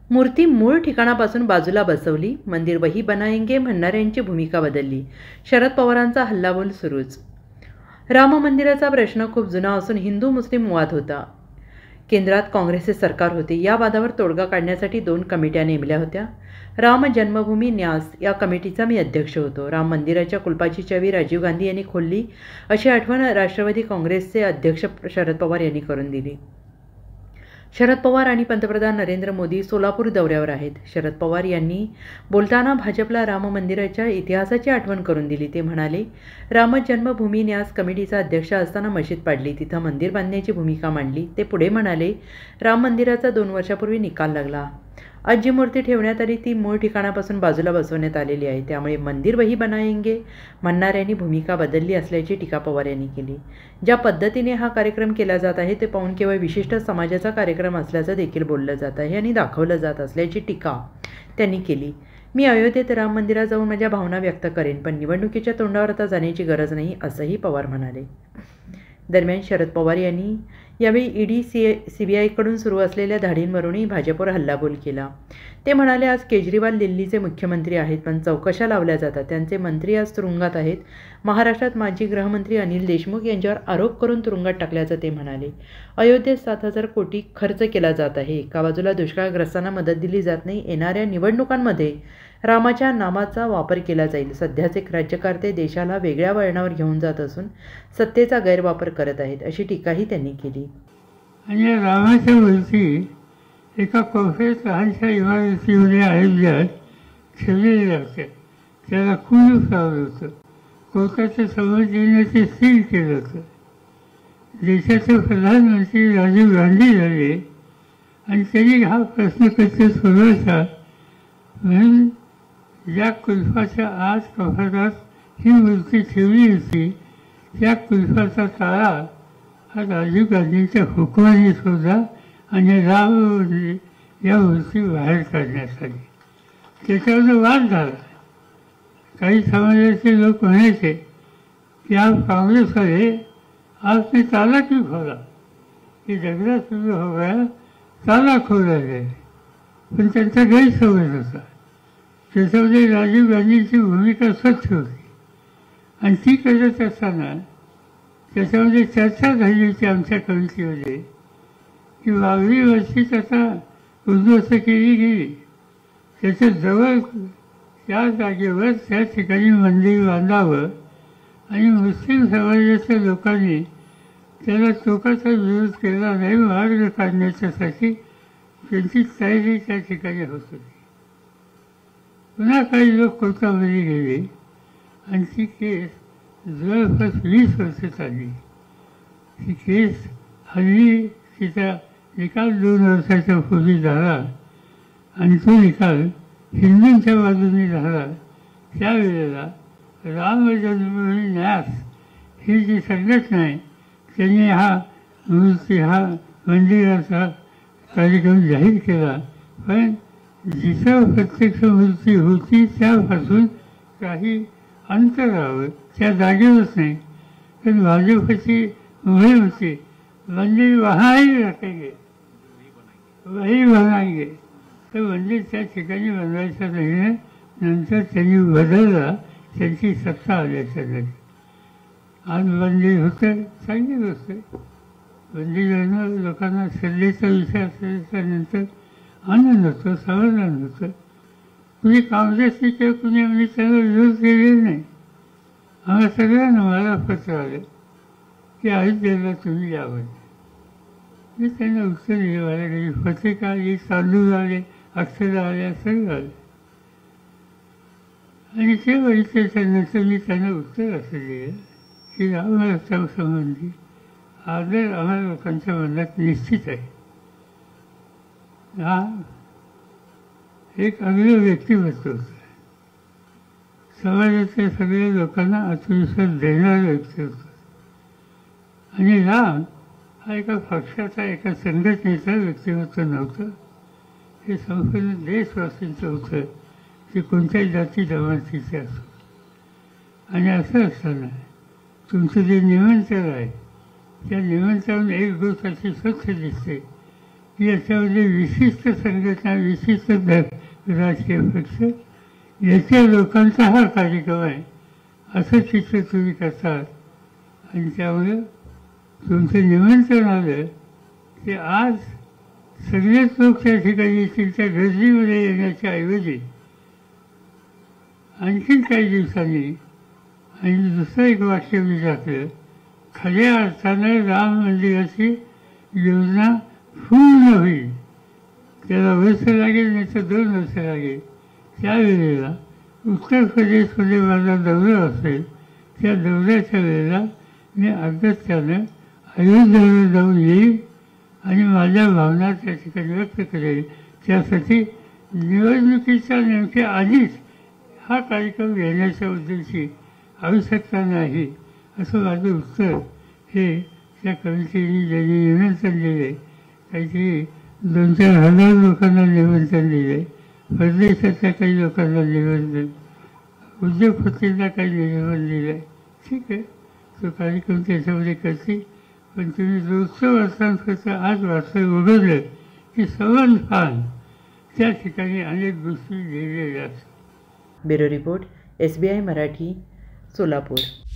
मूर्ती मूळ ठिकाणापासून बाजूला बसवली, मंदिर वही बनाएंगे म्हणणाऱ्यांची भूमिका बदलली. शरद पवारांचा हल्लाबोल सुरूच. राम मंदिराचा प्रश्न खूप जुना असून हिंदू मुस्लिम वाद होता. केंद्रात काँग्रेसचे सरकार होते. या वादावर तोडगा काढण्यासाठी 2 कमिट्या नेमल्या होत्या. राम जन्मभूमी न्यास या कमिटीचा मी अध्यक्ष होतो. राम मंदिराच्या कुलपाची चावी राजीव गांधी यांनी खोलली अशी आठवण राष्ट्रवादी काँग्रेसचे अध्यक्ष शरद पवार यांनी करून दिली. शरद पवार आणि पंतप्रधान नरेंद्र मोदी सोलापूर दौऱ्यावर आहेत. शरद पवार यांनी बोलताना भाजपला राम मंदिराच्या इतिहासाची आठवण करून दिली. ते म्हणाले, राम जन्मभूमी न्यास कमिटीचा अध्यक्ष असताना मशीद पाडली, तिथं मंदिर बांधण्याची भूमिका मांडली. ते पुढे म्हणाले, राम मंदिराचा 2 वर्षापूर्वी निकाल लागला. आज जी मूर्ती ठेवण्यात आली ती मूळ ठिकाणापासून बाजूला बसवण्यात आलेली आहे. त्यामुळे मंदिर वही बनाएंगे म्हणणाऱ्यांनी भूमिका बदलली असल्याची टीका पवार यांनी केली. ज्या पद्धतीने हा कार्यक्रम केला जात आहे ते पाहून केवळ विशिष्ट समाजाचा कार्यक्रम असल्याचं देखील बोललं जात आहे आणि दाखवलं जात असल्याची टीका त्यांनी केली. मी अयोध्येत राम मंदिरात जाऊन माझ्या भावना व्यक्त करेन, पण निवडणुकीच्या तोंडावर आता जाण्याची गरज नाही, असंही पवार म्हणाले. दरम्यान शरद पवार यांनी यावेळी ईडी सीबीआयकडून सुरू असलेल्या धाडींवरूनही भाजपवर हल्लाबोल केला. ते म्हणाले, आज केजरीवाल दिल्लीचे मुख्यमंत्री आहेत, पण चौकशा लावल्या जातात. त्यांचे मंत्री आज तुरुंगात आहेत. महाराष्ट्रात माजी गृहमंत्री अनिल देशमुख यांच्यावर आरोप करून तुरुंगात टाकल्याचं ते म्हणाले. अयोध्येत 7,000 कोटी खर्च केला जात आहे. एका बाजूला दुष्काळग्रस्तांना मदत दिली जात नाही. येणाऱ्या निवडणुकांमध्ये रामाच्या नामाचा वापर केला जाईल. सध्याचे राज्यकर्ते देशाला वेगळ्या वळणावर घेऊन जात असून सत्तेचा गैरवापर करत आहेत, अशी टीकाही त्यांनी केली. आणि रामाच्या मूर्ती एका कोपऱ्यात लहानशा इमारतीमध्ये अयोध्यात ठेवलेली लागते. त्याला कुलूप लावलं होतं. कोर्टाच्या समोर ते सील केलं होतं. देशाचे प्रधानमंत्री राजीव गांधी झाले आणि त्यांनी हा प्रश्न कसा सोडवायचा म्हणून ज्या कुल्फाच्या आज कपाटात ही मूर्ती ठेवली होती त्या कुल्फाचा ताळा हा राजीव गांधींच्या हुकमाने शोधला आणि राम या मूर्ती बाहेर काढण्यात आली. त्याच्यावर वाद झाला. काही समाजाचे लोक म्हणायचे की आप काँग्रेस वाले आपने ताला क्यों खोला, की झगडा सुरू हो गया, ताला खोला गया. पण त्यांचा गैरसमज होता. त्याच्यामध्ये राजीव गांधींची भूमिका स्वच्छ होती आणि ती करत असताना त्याच्यामध्ये चर्चा झाली होती आमच्या कमिटीमध्ये की 22 वर्षी त्याचा उद्ध्वस्त केली गेली. त्याच्या जवळ त्या जागेवर त्या ठिकाणी मंदिर बांधावं आणि मुस्लिम समाजाच्या लोकांनी त्याला टोकाचा विरोध केला नाही. मार्ग काढण्याच्यासाठी त्यांची तयारी त्या ठिकाणी होत होती. पुन्हा काही लोक कोर्टामध्ये गेले आणि ती केस जवळपास 20 वर्ष चालली. ती केस हल्ली तिचा निकाल 2 वर्षाच्या पूर्वी झाला आणि तो निकाल हिंदूंच्या बाजूने झाला. त्यावेळेला राम जन्मभूमी न्यास ही जी संघटना आहे त्यांनी हा मंदिराचा कार्यक्रम जाहीर केला. पण जिथं प्रत्यक्ष मूर्ती होती त्यापासून काही अंतरावर त्या जागेवरच नाही, पण भाजपची मोहीम होती मंदिर वहांही रखेंगे वही बनाएंगे. तर मंदिर त्या ठिकाणी बनवायचं नाही. नंतर त्यांनी बदलला, त्यांची सत्ता आल्याच्या नंतर आज मंदिर होतं. चांगली गोष्ट आहे. मंदिरानं लोकांना श्रद्धेचा विषय असल्यानंतर आनंद होतो, समाधान होतं. कुणी काँग्रेसने किंवा कुणी आम्ही त्याला विरोध केलेला नाही. आम्हाला सगळ्यांना मला पत्र आलं की अयोध्येला तुम्ही यावं. मी त्यांना उत्तर दिलं. मला काही पत्रिका आली, तांदूळ आले, अक्षरं आल्या, सगळं आलं. आणि ते बघितल्याच्यानंतर मी त्यांना उत्तर असं दिलं की रामराज्या संबंधी आदर आम्हाला लोकांच्या मनात निश्चित आहे. हा एक अग्र व्यक्तिमत्व होतं. समाजाच्या सगळ्या लोकांना आत्मविश्वास देणारं व्यक्तिमत्व. आणि राम हा एका पक्षाचा, एका संघटनेचा व्यक्तिमत्व नव्हतं. हे संपूर्ण देशवासींचं होतं, ते कोणत्याही जाती जमातीचे असो. आणि असं असताना तुमचं जे निमंत्रण आहे त्या निमंत्रणातून एक गोष्ट अशी स्वच्छ दिसते याच्यामध्ये विशिष्ट संघटना, विशिष्ट राजकीय पक्ष याच्या लोकांचा हा कार्यक्रम आहे असं चित्र तुम्ही करतात. आणि त्यामुळे तुमचं निमंत्रण आलं की आज सगळेच लोक त्या ठिकाणी येतील. त्या गर्दीमध्ये येण्याच्या ऐवजी आणखीन काही दिवसांनी आणि दुसरं एक वाक्य मी टाकलं, खऱ्या अर्थानं राम मंदिराची योजना पूर्ण होईल. त्याला वर्ष लागेल नाही तर 2 वर्ष लागेल. त्यावेळेला उत्तर प्रदेशमध्ये माझा दौरा असेल. त्या दौऱ्याच्या वेळेला मी अगत्यानं अयोध्येला जाऊन येईल आणि माझ्या भावना त्या ठिकाणी व्यक्त करेल. त्यासाठी निवडणुकीच्या नेमक्या आधीच हा कार्यक्रम घेण्याच्या उद्देशी आवश्यकता नाही असं माझं उत्तर हे त्या कमिटीने ज्यांनी निमंत्रण दिले, काहीतरी 2-4 हजार लोकांना निमंत्रण दिले, परदेशातल्या काही लोकांना निमंत्रण, उद्योगपतींना काही निमंत्रण दिलं आहे. ठीक आहे, तो कार्यक्रम त्याच्यामध्ये करतील. पण तुम्ही रोजचं वर्तमानपत्र आज वाचलं उघडलं की सवन खान त्या ठिकाणी अनेक गोष्टी लिहिलेल्या असतात. Bureau report, SBI Marathi, Solapur.